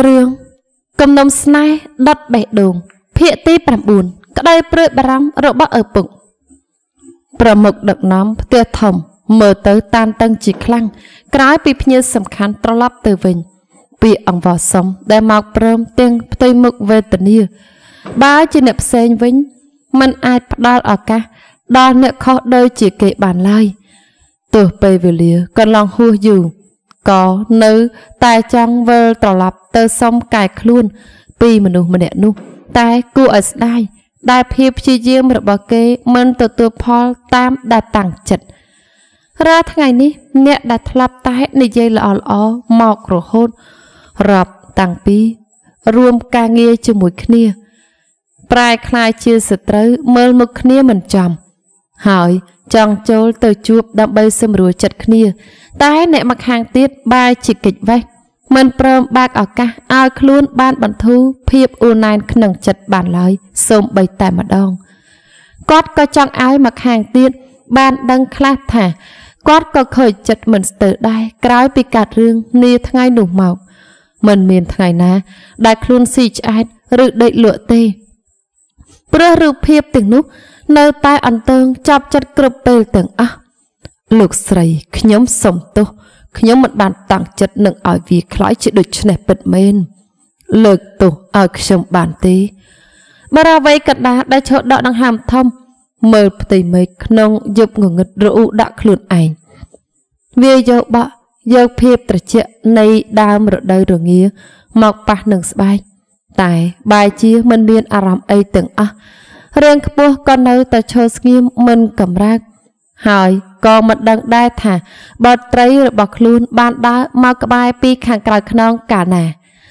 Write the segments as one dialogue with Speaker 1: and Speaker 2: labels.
Speaker 1: Rương cầm nông snai đọt bẻ đồn phía tí bảm buồn cái đây prơi bà rắm rộ bác ở bụng bà mực đợt nóm tia thầm mở tới tan tân chỉ khăn cái bị như sầm khăn trao lắp từ vinh bị ông vào sống để mặc prơm tiếng tây mực về tình yêu ba chỉ nệp sen vinh mình ai đo ở ca đo nệp khó đôi chỉ kệ bàn lai từ bề về lìa còn lòng hua dù có nữ tài trang vơ trò lặp tơ sông cài luôn pi mà nụ mà nè nụ tài cu ở đây đại phiệp chi riêng một bà kê mình từ Paul tam đã tặng chật ra ngày ní nè đã lặp tai này dây là ó mọc rồi hôn rập tặng pi rùm ca nghe cho mũi khnia prai khai chia sẻ tới mơ một khnia mình chồng hỏi chọn chỗ từ chuột đâm bay xâm rùa chật khnia tai nè mặc hàng tiết ba chỉ kịch vay mình prom bạc ở ca ai luôn ban bản thu phiệp online khẩn chật bản lời xôm bay tại mặt đong quát có chọn ái mặc hàng tiết ban đăng khát thả quát có khởi chật mình từ đây cái bị cạt rương nia thay đủ màu mình miền ngày na đại luôn xì ai rự đậy lụa tê bữa rượu phiệp từng lúc nơi tai ăn tương chọc chật cướp bê từng lục sầy nhóm sống tô nhóm một bàn tặng chật nâng ở vì khói chỉ được nè bật men lực tổ ở trong bàn tí bà ra vây cận đá đã cho đọ đang hàm thông mờ tì mấy nông giúp người ngực rượu đã khluồn ảnh vì dâu bọ dâu phiệp trở chuyện này đa mở đời rồi nghĩa mọc bạc nâng bài tại bài chia mình biên aram ấy từng riêng bố con nấu ta cho nghiêm mình cầm ra hỏi còn một đằng đai thả bọt trấy bọt luôn ban đá mau cái bài pi khang cài khăn cả nè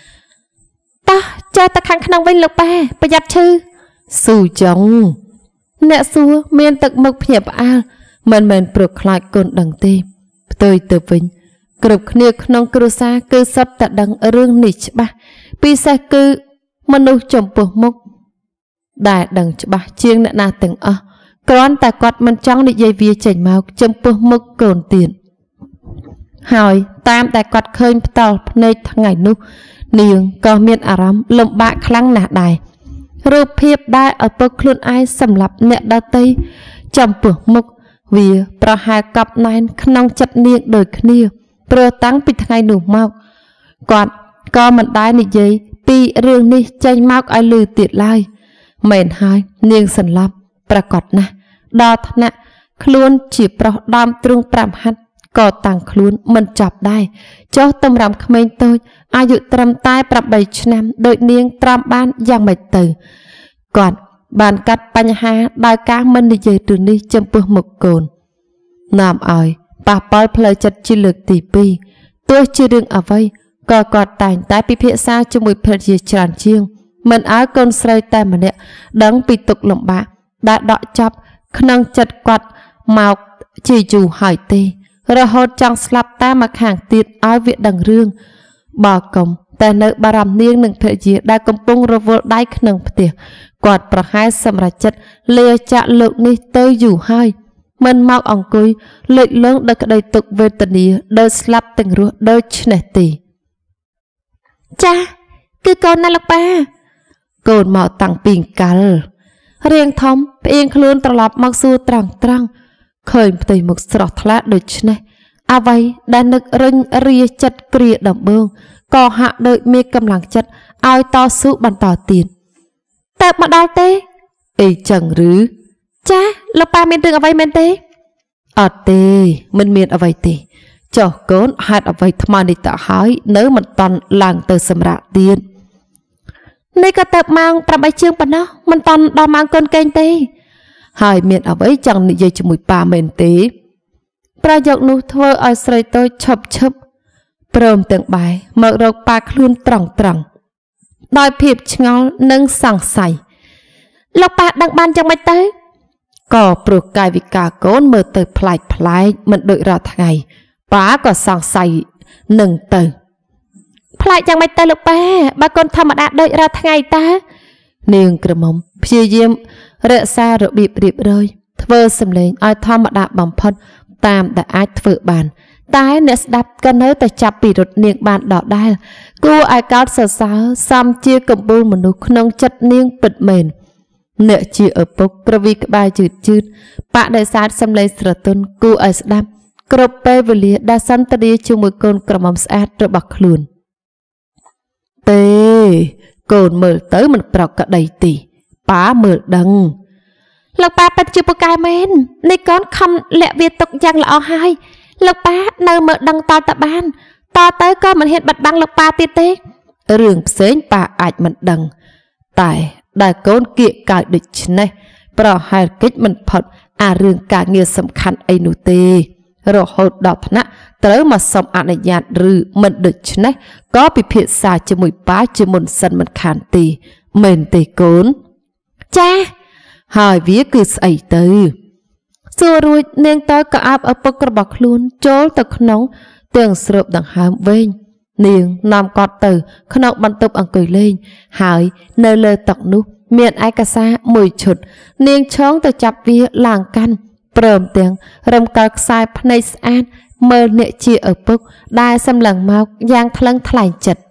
Speaker 1: ta cho ta khang khăn vinh lục ba bây giờ chứ sù chồng nè xua miên tật mực hiệp mình bực lại con đằng tê tôi từ vinh cướp niệm khăn cướp xa cứ sắp ta đằng rương nịch ba pi xa cứ mình nuôi chồng bực mốc đại đằng ba chiêng nè na từng con ta quạt mình trong đi dây vía chảnh màu chấm bơ mực cồn tiền hỏi tam ta quạt khơi tàu nơi ngày nu niềng có miền aram lồng bạ khăng nạt đài rụp hiệp đại ở bậc luôn ai sầm lập nẹt đa tây chấm bơ mực vì pro hai cặp này khăn chặt niềng đời khnia pro tăng bị ngày nu màu quạt có mình đai đi dây pi riêng đi chảnh màu ai lư tiệt lai mền hai niềng sầm lậpประกอบนะดอทนะคล้วนจีบเราดามตรงปรามหัดก่อต่างคล้วนมันจับได้เจ้าตำรำเขมรตัวอายุตรำตายปรับใบชนำโดยเนียงตรำบ้านยังไม่ตื่นก่อนบานกัดปัญหาได้การมันในใจตัวนี้จำเพื่อหมกโกนน้ำอ้อยป่าปอยเพลจัดจิเลือกตีปีตัวชื่อเรื่องเอาไว้ก่อกอดแต่งตายปีเพียซาจมูกเพลจีจานเชียงมันอ้ายคนใส่แต่มันเนี่ยดังปีตกลงบะđã đọ chập khăn chật quạt màu chỉ dù hỏi tê rồi hốt trong slap ta mặc hàng tiệt áo viện đằng rương bò cổngแต่nơi bà rằm niêng nâng thể gì đã công bông rồi vô đáy khăn tiệt quạt bà hai xâm ra chất lìa chạ lượng ní tới dù hai mình mau ổng cúi lợi lớn đã đầy tục về tình ý đôi slap tình ruột đôi chne tì cha cứ con na lọc ba cồn mạo tặng pin call riêng thomเองคลื่นตลอดมักสู้ตรังเคยตีหมึกสระทะโดยชนะเอาไว้ได้นึกริงเรียจัดเกลียดดับเบิงก่อหักโดยมีกำลังจัดเอาต่อสู้บรรต่อตีนแต่มาดาวเต้จังหรือจ้าเราปาเมนตึงเอาไว้เมนเต้เต้มันเมียนเอาไว้เต้เจ้าโกนหัดเอาไว้ทำไมในตาหายเนื้อมันตอนหลังเตอสำระเตียนในกระเตบมังประใบเชื่องปะเนาะมันตอนดอมังคนเก่งเต้หายเมียนเอาไว้จังนิยจมุยปาเมนเต้ประโยคนู้เธอเอาใส่ตัวชบเปรมเตียงใบเมื่อเราปาคลื่นตรังดอยผิบชงอนึ่งสั่งใส่เราปาดังบานจังไม่เต้ก็ปลุกกายวิกาโกนเมื่อเตยพลายมันโดยเราทางไงป้าก็สั่งใส่หนึ่งเตยพลายจังไม่เตยลูกป้าบางคนธรรมดาโดยเราทางไงตาเนียงกระหม่อมพยายามเรศาระบีบเลยเธอสำเร็จไอ้ธรรมดาบำพัดตามแต่ไอ้เถื่อบานតែអ្នកស្ដាប់ក៏នៅតែចាប់ពីរត់នាងបានដដែលគួរឲ្យកោតសរសើរសំជាកម្ពូលមនុស្សក្នុងចិត្តនាងពិតមែនអ្នកជាឪពុកប្រវីក្បាលជឿនបដិសេធសំឡេងស្រទន់គួរឲ្យស្ដាប់គ្រប់ពេលវេលាដែលសន្ទនាជាមួយកូនក្រមុំស្អាតរបស់ខ្លួនទេកូនមើលទៅមិនប្រក្រតីទីប៉ាមើលដឹងលោកប៉ាពិតជាពូកែមែននេះកូនខំលាក់វាទុកយ៉ាងល្អហើយលោកប៉ានៅមើលដឹងតតបានតទៅក៏មិនហ៊ានបាត់បង់លោកប៉ាទៀតទេរឿងផ្សេងប៉ាអាចមិនដឹងតែដែលកូនគៀកកាយដូចនេះប្រហែលកិច្ចមិនផុតអារឿងការងារសំខាន់អីនោះទេរហូតដល់ថ្នាក់ត្រូវមកសុំអនុញ្ញាតឬមិនដូច្នេះក៏ពិភាក្សាជាមួយប៉ាជាមុនសិនមិនខានទេមែនទេកូនចាហើយវាគឺស្អីទៅសួររួចនាងតើក៏អាប់ឪពុករបស់ខ្លួនចូលទៅក្នុងទាំងស្រូបដង្ហើមវែងនាងនាំគាត់ទៅក្នុងបន្ទប់អង្គុយលេងហើយនៅលើតុនោះមានឯកសារមួយឈុតនាងឆោងទៅចាប់វាឡើងកាន់ព្រមទាំងរំកិលខ្សែភ្នែកស្អាតមើលអ្នកជាឪពុកដែលសម្លឹងមកយ៉ាងថ្លឹងថ្លែងចិត្ត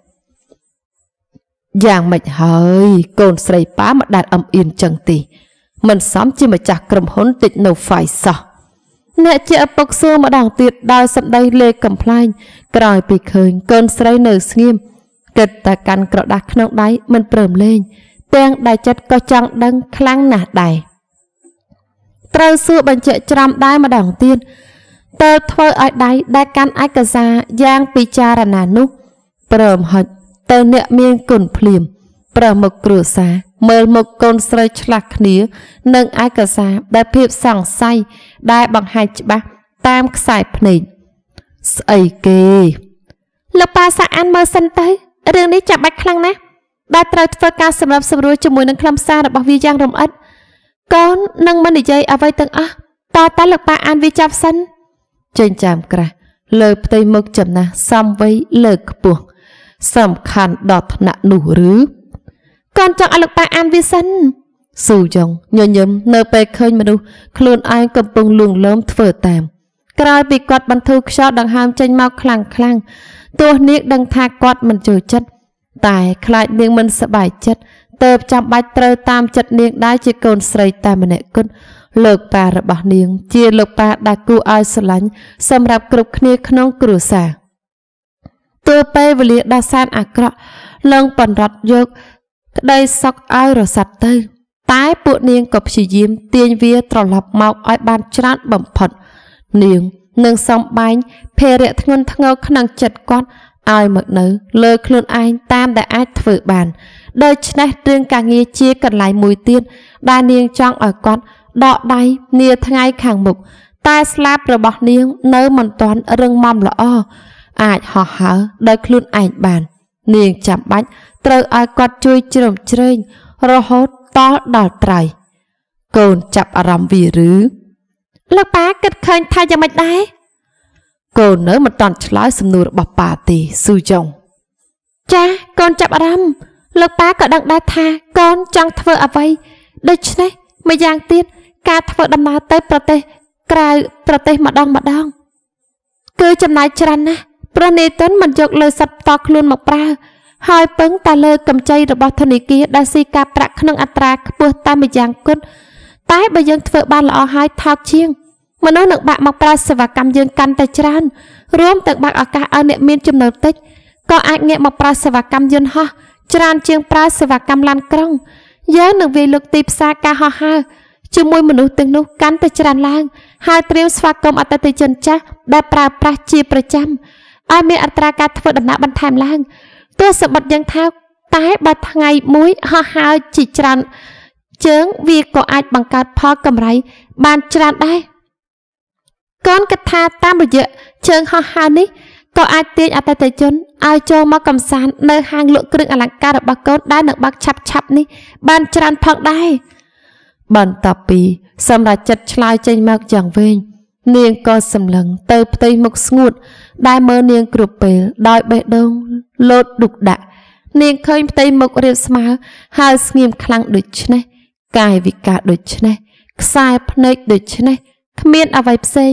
Speaker 1: យ៉ាងម៉េចហើយកូនស្រីប៉ាមិនដែលអំអៀនចឹងទេមិនសមជាម្ចាស់ក្រុមហ៊ុន Technofy សោះអ្នកជាឪពុកសួរម្ដងទៀតដោយសម្ដីលេខកំ pl ែងក្រោយពីឃើញកូនស្រីនៅស្ងៀមគិតតែកាន់ក្រដាស់ក្នុងដៃមិនព្រមលេងទាំងដែលចិត្តក៏ចង់ដឹងខ្លាំងណាស់ដែរត្រូវសួរបញ្ជាក់ច្រាំដែរម្ដងទៀតតើធ្វើឲ្យដៃដែលកាន់ឯកសារយ៉ាងពិចារណានោះព្រមហុចទៅអ្នកមានគុណភ្លាមប្រមុខគ្រួសារមើលមុខកូនស្រីឆ្លាស់គ្នានឹងឯកសារដែលភាពសង្ស័យដែលបង្ហាញច្បាស់តាមខ្សែភ្នែកស្អីគេលោកប៉ាសាអានមើលសិនទៅរឿងនេះចាំបាច់ខ្លាំងណាស់ដែលត្រូវធ្វើការសម្របសម្រួលជាមួយនឹងខ្លឹមសាររបស់វាយ៉ាងរំអិតកូននឹងមិននិយាយអ្វីទាំងអស់តែលោកប៉ាអានវាចាប់សិនចេញចាំក្រាស់លើផ្ទៃមុខចំណាស់សំវ័យលើកខ្ពស់សំខាន់ដល់ថ្នាក់នោះឬកូនចង់ឲ្យលោកប៉ាអានវាសិនស៊ូយ៉ងញញឹមនៅពេលឃើញមនុស្សខ្លួនឯងកំពុងលួងលោមធ្វើតាមក្រោយពីគាត់បន្ធូរខ្យល់ដង្ហើមចេញមកខ្លាំងទោះនាងដឹងថាគាត់មិនចូលចិត្តតែខ្លាចនាងមិនសប្បាយចិត្តទើបចាំបាច់ត្រូវតាមចិត្តនាងដែរជាកូនស្រីតែម្នាក់គត់លោកប៉ារបស់នាងជាលោកប៉ាដែលគួរឲ្យស្រឡាញ់សម្រាប់គ្រប់គ្នាក្នុងគ្រួសារទោះពេលវេលាដ៏សែនអាក្រក់ឡើងបណ្ដុតយកក្តីសុខឲ្យរសាត់ទៅតែពួកនាងក៏ព្យាយាមទាញវាត្រឡប់មកឲ្យបានច្រើនបំផុតនាងនឹងសំបែងភេរៈធ្ងន់ធ្ងរក្នុងចិត្តគាត់ឲ្យមកនៅលើខ្លួនឯងតាមដែលអាចធ្វើបានដូច្នេះរឿងការងារជាកន្លែងមួយទៀតដែលនាងចង់ឲ្យគាត់ដកដៃនាថ្ងៃខាងមុខតែស្លាប់របស់នាងនៅមិនទាន់រឹងមាំល្អអាចហោះហើរដោយខ្លួនឯងបាននាងចាំបាច់ត្រូវឲ្យគាត់ជួយជ្រោមជ្រែងរហូតតដល់ត្រៃកូនចាប់អារម្មណ៍វាឬលោកប៉ាគិតឃើញថាយ៉ាងម៉េចដែរកូននៅមិនតាន់ឆ្លើយសំណួររបស់ប៉ាទេស៊ូយ៉ងចាកូនចាប់អារម្មណ៍លោកប៉ាក៏ដឹងដែរថាកូនចង់ធ្វើអ្វីដូច្នេះម្យ៉ាងទៀតការធ្វើដំណើរទៅប្រទេសក្រៅប្រទេសម្ដងគឺចំណាយច្រើនណាស់ព្រោះនេតុនមិនយកលើសត្វផ្ទាល់ខ្លួនមកប្រើហើយពឹងតែលើកម្ចីរបស់ធនាគារដែលស៊ីការប្រាក់ក្នុងអត្រាខ្ពស់តាមម្យ៉ាងគត់តែបើយើងធ្វើបានល្អហើយថោកជាងមនុស្សនឹងបាក់មកប្រើសេវាកម្មយើងកាន់តែច្រើនរួមទាំងបើកឱកាសឲ្យអ្នកមានចំណូលតិចក៏អាចងាកមកប្រើសេវាកម្មយន្តហោះច្រើនជាងប្រើសេវាកម្មឡានក្រុងយើងនឹងវាយលុកទីផ្សារការហោះហើរជាមួយមនុស្សទាំងនោះកាន់តែច្រើនឡើងហើយត្រៀមស្វាគមន៍អតិថិជនចាស់ដែលប្រើប្រាស់ជាប្រចាំឲ្យមានអត្រាការធ្វើដំណើរបន្ថែមឡើងទោះសម្បត្តិយ៉ាងថោកតែបើថ្ងៃមួយហោះហើរជាច្រើនជើងវាក៏អាចបង្កើតផលកម្រៃបានច្រើនដែរកូនគិតថាតាមរយៈជើងហោះហើរនេះក៏អាចទាញអតិថិជនឲ្យចូលមកកំសាន្តនៅហាងលក់គ្រឿងអលង្ការរបស់កូនដែលនឹងបើកឆាប់នេះបានច្រើនផងដែរបន្ទាប់ពីសម្រាប់ចិត្តឆ្លើយចេញមកយ៉ាងវែងនាងក៏សម្លឹងទៅផ្ទៃមុខស្ងួតដែលមើលនាងគ្រប់ពេលដោយបេះដូងលោតឌុកដាក់នាងឃើញផ្ទៃមុខរាបស្មើហើយស្ងៀមខ្លាំងដូចនេះកាយវិការដូចនេះខ្សែភ្នែកដូចនេះគ្មានអ្វីផ្សេង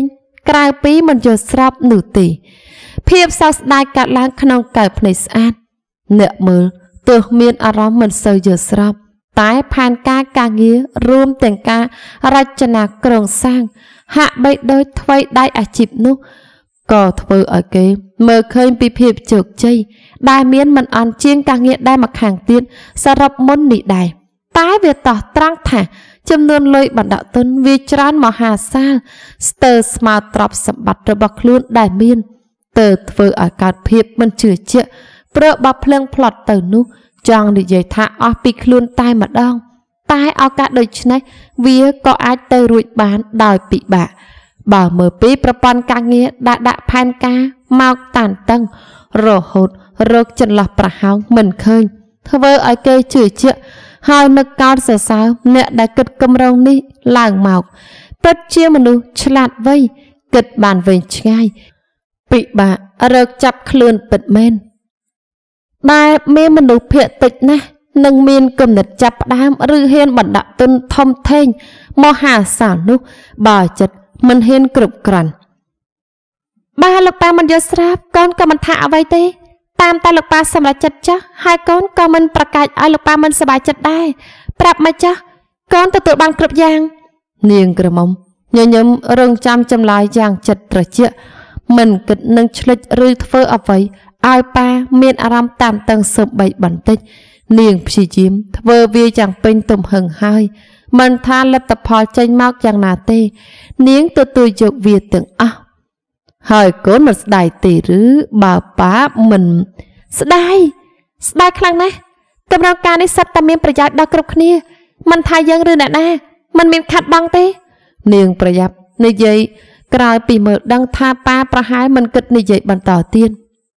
Speaker 1: ក្រៅពីមិនយល់ស្របនោះទេភាពសោកស្ដាយកាត់ឡើងក្នុងកែវភ្នែកស្អាតអ្នកមើលទោះមានអារម្មណ៍មិនសូវយល់ស្របតែផែនការការងាររួមទាំងការរចនាគ្រោងសាងហាក់បីដូចថ្វីដៃអាជីពនោះក៏ធ្វើឲ្យគេមើលឃើញពីភាពជោគជ័យដែលមានមិនអន់ជាងការងារដែលមកខាងទៀតសរុបមុននេះដែរតែវាតោះត្រង់ថាចំនួនលុយបណ្ដាក់ទុនវាច្រើនមហាសាលស្ទើរស្មើទ្រព្យសម្បត្តិរបស់ខ្លួនដែលមានទើបធ្វើឲ្យកើតភាពមិនជឿជាក់ព្រោះបើភ្លឹងផ្លត់ទៅនោះចង់និយាយថាអស់ពីខ្លួនតែម្ដងតែឱកាសដូចនេះវាក៏អាចទៅរួចបានដោយពិបាកបើមើលពីប្រព័ន្ធការងារដែលដាក់ផែនការមកតានតឹងរហូតរកចន្លោះប្រហោងមិនឃើញធ្វើឲ្យគេជឿជាក់ហើយនឹកកោតសរសើរអ្នកដែលគិតគម្រោងនេះឡើងមកពិតជាមនុស្សឆ្លាតវៃគិតបានវែងឆ្ងាយពិបាករកចាប់ខ្លួនពិតមែនដែលមានមនុស្សភាគតិចណាស់នឹងមានគំនិតចាប់ផ្ដើមឬហ៊ានបណ្ដាក់ទុនធំធេងមហាសាលនោះបើចិត្តមិនហ៊ានគ្រប់គ្រាន់បើលោកប៉ាមិនយល់ស្រាប់កូនក៏មិនថាអ្វីទេតាមតែលោកប៉ាសម្រេចចិត្តចាស់ហើយកូនក៏មិនប្រកាសឲ្យលោកប៉ាមិនសប្បាយចិត្តដែរប្រាប់មកចាស់កូនទទួលបានគ្រប់យ៉ាងនាងក្រមុំញញឹមរងចាំចម្លើយយ៉ាងចិត្តត្រជាក់មិនគិតនឹងឆ្លិចឬធ្វើអ្វីឲ្យប៉ាមានអារម្មណ៍តានតឹងសូម្បីបន្តិចនាងព្យាយាមធ្វើវាយ៉ាងពេញទំហឹងហើយមិនថាលទ្ធផលចេញមកយ៉ាងណាទេនាងទទួលយកវាទាំងអស់ហើយកូនមិនស្ដាយទេឬបើប៉ាមិនស្ដាយខ្លាំងណាស់កម្រងការនេះសិតតែមានប្រយោជន៍ដល់គ្រប់គ្នាមិនថាយើងឬអ្នកណាមិនមានខាត់បងទេនាងប្រយ័ត្ននិយាយក្រោយពីមើលដឹងថាប៉ាប្រហែលមិនគិតនិយាយបន្តទៀត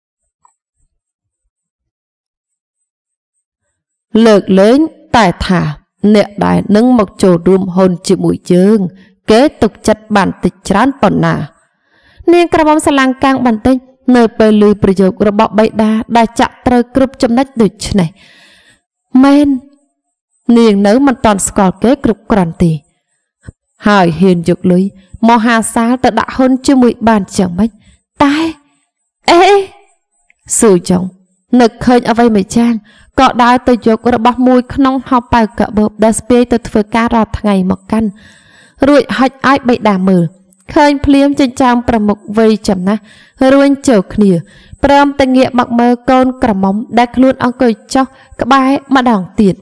Speaker 1: លើកលែងតែថាអ្នកដែលនឹងមកចូលរួមហ៊ុនជាមួយយើងគេទុកចិត្តបានតិចច្រើនប៉ុណ្ណានាងក្រមុំស្រឡាំងកាំងបន្តិចនៅពេលឮប្រយោគរបស់បិតាដែលចាក់ត្រូវគ្រប់ចំណុចដូចនេះមែននាងនៅមិនតាន់ស្គាល់គេគ្រប់គ្រាន់ទេហើយហ៊ានយកលុយមហាសាលទៅដាក់ហ៊ុនជាមួយបានយ៉ាងម៉េចតែអេស៊ូចុងនឹកឃើញអ្វីមិនចាងក៏ដើរទៅយករបស់មួយក្នុងហោប៉ៅកាបូបដែលស្ពាយទៅធ្វើការរាល់ថ្ងៃមកកាន់រួចហុចឲ្យបិតាមើលឃើញភ្លាមចិញ្ចើមប្រមុខវ័យចំណាស់រួញចូលគ្នាព្រមតែងាកមកមើលកូនក្រមុំដែលខ្លួនអង្គុយចុះក្បែរម្ដងទៀត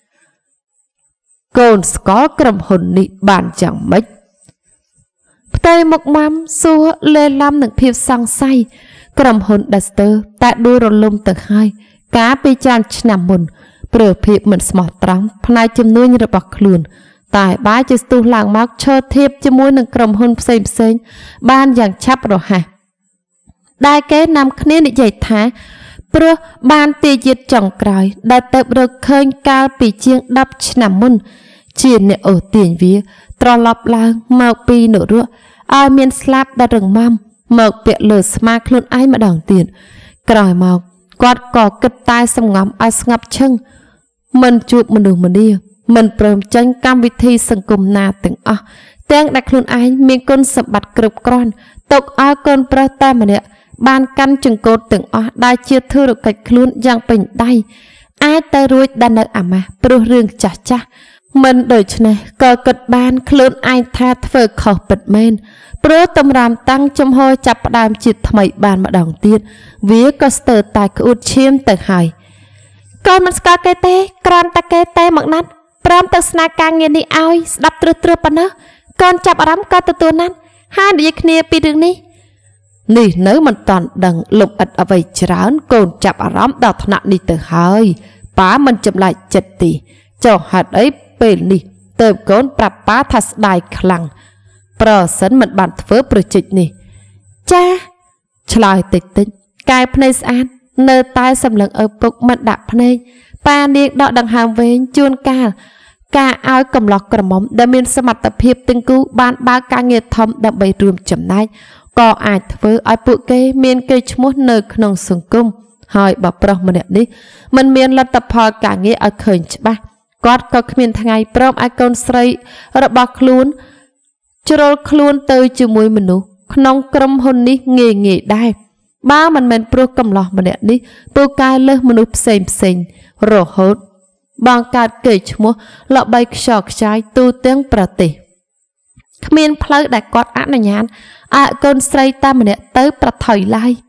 Speaker 1: កូនស្គាល់ក្រុមហ៊ុននេះបានយ៉ាងម៉េចផ្ទៃមុខម៉ាំសួរលេឡំនឹងភាពសង្ស័យក្រុមហ៊ុន Dexter តែដួលរលំទៅហើយកាលពីច្រើនឆ្នាំមុនព្រោះភាពមិនស្មោះត្រង់ផ្នែកជំនួញរបស់ខ្លួនតែបែរជាស្ទុះឡើងមកឈរធៀបជាមួយនឹងក្រុមហ៊ុនផ្សេងបានយ៉ាងឆាប់រហ័សដែលគេនាំគ្នានិយាយថាព្រោះបានទាយាទចុងក្រោយដែលទៅរកឃើញកាលពីជាង10ឆ្នាំមុនជាអ្នកអូសទាញវាត្រឡប់ឡើងមកពីនរកឲ្យមានស្លាប់ដែលរឹងមាំមកពាក់លើស្មាខ្លួនឯងម្ដងទៀតក្រោយមកគាត់ក៏គិតតែសម្ងំឲ្យស្ងប់ឈឹងមិនជួបមនុស្សម្នាមិនព្រមចាញ់កម្មវិធីសង្គមណាទាំងអស់ទាំងដែលខ្លួនឯងមានគុណសម្បត្តិគ្រប់គ្រាន់ទុកឲ្យកូនប្រុសតែម្នាក់បានកាន់ចង្កូតទាំងអស់ដែលជាធុរកិច្ចខ្លួនយ៉ាងពេញដៃអាចទៅរួចដល់នៅអាម៉ាស់ព្រោះរឿងចាស់មិនដូច្នេះក៏គិតបានខ្លួនឯងថាធ្វើខុសពិតមែនព្រោះតម្រាំតាំងចំហចាប់ផ្ដើមជាតិថ្មីបានម្ដងទៀតវាក៏ស្ទើរតែក្អួតឈាមទៅហើយកូនមិនស្គាល់គេទេគ្រាន់តែគេទេមកណាត់ព្រមទៅស្នើការងារនេះឲ្យស្ដាប់ត្រឹសប៉ុណ្ណោះកូនចាប់អារម្មណ៍ក៏ទទួលណាត់ហើយនិយាយគ្នាពីរឿងនេះនៅមិនតាន់ដឹងលំអិតអ្វីច្រើនកូនចាប់អារម្មណ៍ដល់ថ្នាក់នេះទៅហើយប៉ាមិនចម្លែកចិត្តទេចុះហេតុអីពេលនេះទៅកូនប្រាប់ប៉ាថាស្ដាយខ្លាំងប្រសិនមិនបានធ្វើប្រជិចនេះចាឆ្លើយតិចកែភ្នែកស្អាតនៅតែសម្លឹងឪពុកមិនដាក់ភ្នែកប៉ានាងដកដង្ហើមវែងជួនកាលការឲ្យកំឡោះក្រមុំដែលមានសមត្ថភាពទាំងគូបានបើកការងារធំដើម្បីរួមចំណែកក៏អាចធ្វើឲ្យពួកគេមានកេរ្តិ៍ឈ្មោះនៅក្នុងសង្គមហើយបើប្រុសម្នាក់នេះមិនមានលទ្ធផលការងារឲ្យឃើញច្បាស់គាត់ក៏គ្មានថ្ងៃព្រមឲ្យកូនស្រីរបស់ខ្លួនជ្រុលខ្លួនទៅជាមួយមនុស្សក្នុងក្រុមហ៊ុននេះងាយដែរបើមិនមែនព្រោះកំឡោះម្នាក់នេះពូកែលើសមនុស្សផ្សេងរហូតបង្កើតកេរ្តិ៍ឈ្មោះល្បីខ្យល់ខ្ចាយទូទាំងប្រទេសគ្មានផ្លូវដែលគាត់អនុញ្ញាតឲ្យកូនស្រីតែម្នាក់ទៅប្រថុយឡើយ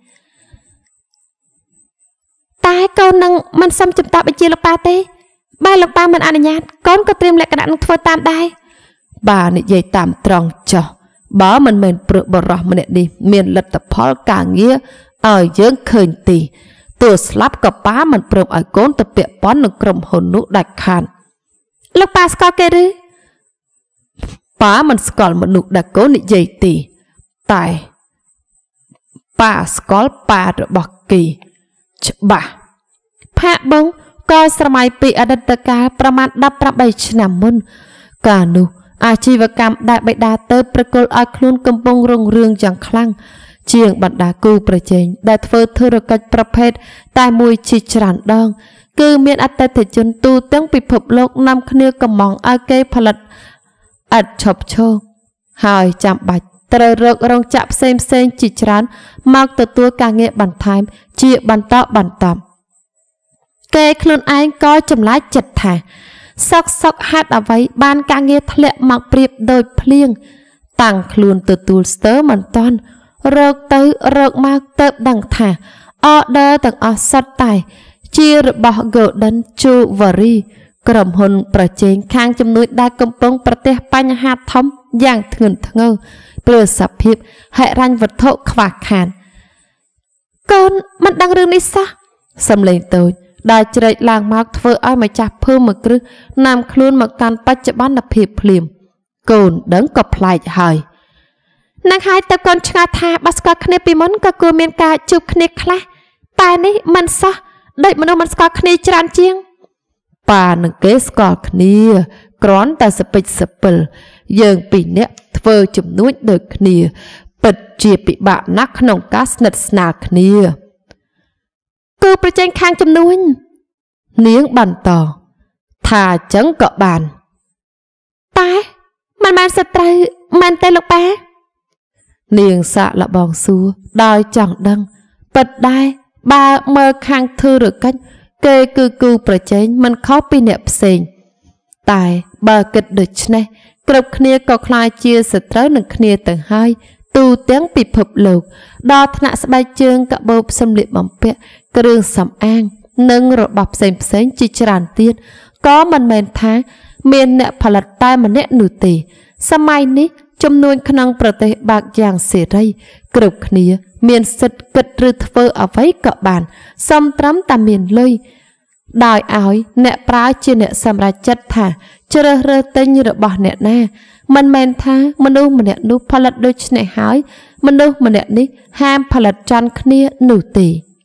Speaker 1: តែកូននឹងមិនសុំជំទាស់បញ្ជាលោកប៉ាទេបើលោកប៉ាមិនអនុញ្ញាតកូនក៏ត្រៀមលក្ខណៈនឹងធ្វើតាមដែរបាទនិយាយតាមត្រង់ចុះបើមិនមែនព្រោះបរោះម្នាក់នេះមានលទ្ធផលការងារឲ្យយើងឃើញទីទោះស្លាប់ក៏ប៉ាមិនព្រមឲ្យកូនទៅពាក់ព័ន្ធនឹងក្រុមហ៊ុននោះដាច់ខាតលោកប៉ាស្គាល់គេឬប៉ាមិនស្គាល់មនុស្សដែលកូននិយាយទីតែប៉ាស្គាល់ប៉ារបស់គេច្បាស់ផាកបងក៏ស្រមៃពីអតីតកាលប្រមាណ18ឆ្នាំមុនកាលនោះអាជីវកម្មដែលបិតាទៅប្រគល់ឲ្យខ្លួនកំពុងរុងរឿងយ៉ាងខ្លាំងជាងបណ្ដាគូប្រជែងដែលធ្វើធុរកិច្ចប្រភេទតែមួយជាច្រើនដងគឺមានអតិថិជនទូទាំងពិភពលោកនាំគ្នាកំងឲ្យគេផលិតឥតឈប់ឈរហើយចាំបាច់ត្រូវរករោងចក្រផ្សេងជាច្រើនមកទទួលការងារបន្ថែមជាបន្តបន្ទាប់គេខ្លួនឯងក៏ចម្លែកចិត្តថាសុកហេតុអ្វីបានការងារធ្លាក់មកព្រៀបដូចភ្លៀងតាំងខ្លួនទទួលស្ទើរមិនតាន់រកទៅរកមកទៅដឹងថាអอเดอร์ទាំងអស់សុទ្ធតែជារបស់ Golden Jewelry ក្រុមហ៊ុនប្រជែងខាងជំនួយដែលកំពុងប្រទះបញ្ហាធំយ៉ាងធ្ងន់ធ្ងរព្រោះសភាពហិរញ្ញវត្ថុខ្វះខាតកូនមិនដឹងរឿងនេះសោះសំឡេងតូចដែលជ្រែកឡើងមកធ្វើឲ្យម្ចាស់ភូមិមួយគ្រឹះនាំខ្លួនមកកាន់បច្ចុប្បន្នភាពភ្លាមកូនដឹងក៏ប្លែកហើយនឹងហើយតើកូនឆ្ងល់ថាបើស្គាល់គ្នាពីមុនក៏គួរមានការជួបគ្នាខ្លះតែនេះមិនសោះដូចមនុស្សមិនស្គាល់គ្នាច្រើនជាងប៉ានឹងគេស្គាល់គ្នាគ្រាន់តែសពេចសពិលយើងពីរនាក់ធ្វើជំនួញដូចគ្នាពិតជាពិបាកណាស់ក្នុងការស្និទ្ធស្នាលគ្នាគឺប្រជែងខាងជំនួញនាងបន្តថាចឹងក៏បានតែមិនមែនសត្រូវមែនទេលោកប៉ានាងសាក់លបងសួរដោយចង់ដឹងពិតដែរបើមើលខាងធុរកិច្ចគេគឺគូប្រជែងមិនខុសពីអ្នកផ្សេងតែបើគិតដូច្នេះគ្រប់គ្នាក៏ខ្លាចជាសត្រូវនឹងគ្នាទៅហើយទូទាំងពិភពលោកដល់ថ្នាក់ស្បែកជើងកាបូបសម្លៀកបំពាក់គ្រឿងសម្អាងនិងរបស់ផ្សេងជាច្រើនទៀតក៏មិនមែនថាមានអ្នកផលិតតែម្នាក់នោះទេសម័យនេះចំនួនក្នុងប្រទេសបាក់យ៉ាងសេរីគ្រប់គ្នាមានសិទ្ធិគិតឬធ្វើអ្វីក៏បានសំត្រឹមតែមានលុយដោយឲ្យអ្នកប្រើជាអ្នកសម្រេចចិត្តថាជ្រើសរើសទិញរបស់អ្នកណាមិនមែនថាមនុស្សម្នាក់នោះផលិតដូចនេះហើយមនុស្សម្នាក់នេះហាមផលិតចាន់គ្នានោះទេ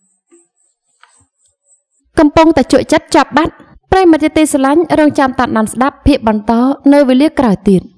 Speaker 1: កំពុងតែជក់ចិត្តចាប់បាត់ប្រិយមិត្តទីស្រឡាញ់រងចាំតាមដានស្ដាប់ភាគបន្តនៅវេលាក្រោយទៀត